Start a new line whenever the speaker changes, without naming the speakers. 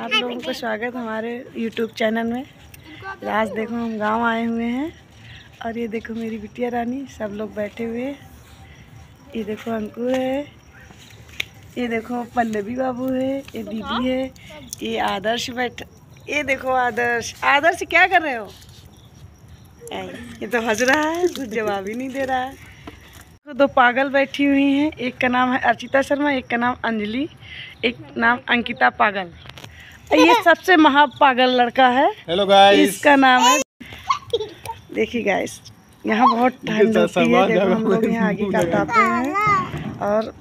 आप लोगों का स्वागत हमारे YouTube चैनल में। आज देखो हम गांव आए हुए हैं और ये देखो मेरी बिटिया रानी, सब लोग बैठे हुए हैं। ये देखो अंकुर है, ये देखो पल्लवी बाबू है, ये दीदी है, ये आदर्श बैठ, ये देखो आदर्श। आदर्श क्या कर रहे हो? ये तो हंस रहा है, कुछ जवाब ही नहीं दे रहा है। तो दो पागल बैठी हुई हैं, एक का नाम है अर्चिता शर्मा, एक का नाम अंजलि, एक नाम अंकिता पागल। ये सबसे महा पागल लड़का है।
हेलो गाइस,
इसका नाम है, देखिए गाइस यहाँ बहुत ठंड होती है। देखो हम लोग यहाँ आगे काटाते हैं और